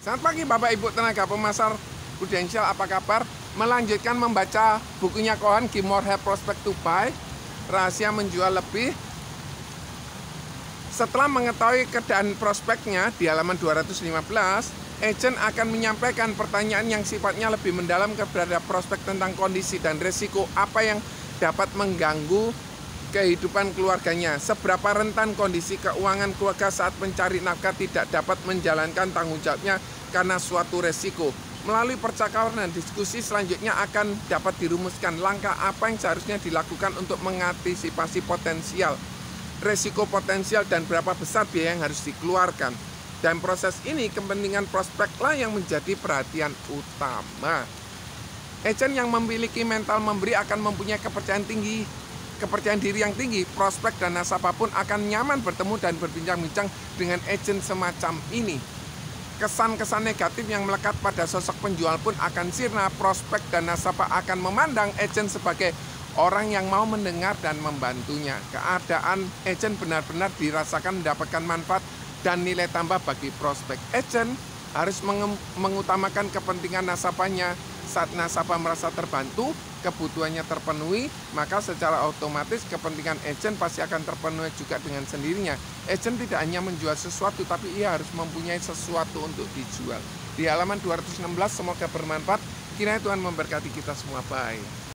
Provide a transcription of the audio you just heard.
Selamat pagi Bapak Ibu tenaga pemasar Prudential, apa kabar? Melanjutkan membaca bukunya Cohen, Give More Have Prospect to Buy, Rahasia Menjual Lebih. Setelah mengetahui keadaan prospeknya di halaman 215, agent akan menyampaikan pertanyaan yang sifatnya lebih mendalam kepada prospek tentang kondisi dan risiko apa yang dapat mengganggu kehidupan keluarganya. Seberapa rentan kondisi keuangan keluarga saat mencari nafkah tidak dapat menjalankan tanggung jawabnya karena suatu resiko. Melalui percakapan dan diskusi selanjutnya akan dapat dirumuskan langkah apa yang seharusnya dilakukan untuk mengantisipasi potensial resiko potensial dan berapa besar biaya yang harus dikeluarkan. Dan proses ini kepentingan prospeklah yang menjadi perhatian utama. Agent yang memiliki mental memberi akan mempunyai kepercayaan diri yang tinggi. Prospek dan nasabah pun akan nyaman bertemu dan berbincang-bincang dengan agent semacam ini. Kesan-kesan negatif yang melekat pada sosok penjual pun akan sirna. Prospek dan nasabah akan memandang agent sebagai orang yang mau mendengar dan membantunya. Keadaan agent benar-benar dirasakan mendapatkan manfaat dan nilai tambah bagi prospek. Agent harus mengutamakan kepentingan nasabahnya. Saat nasabah merasa terbantu, kebutuhannya terpenuhi, maka secara otomatis kepentingan agent pasti akan terpenuhi juga dengan sendirinya. Agent tidak hanya menjual sesuatu, tapi ia harus mempunyai sesuatu untuk dijual. Di halaman 216, semoga bermanfaat. Kiranya Tuhan memberkati kita semua. Bye.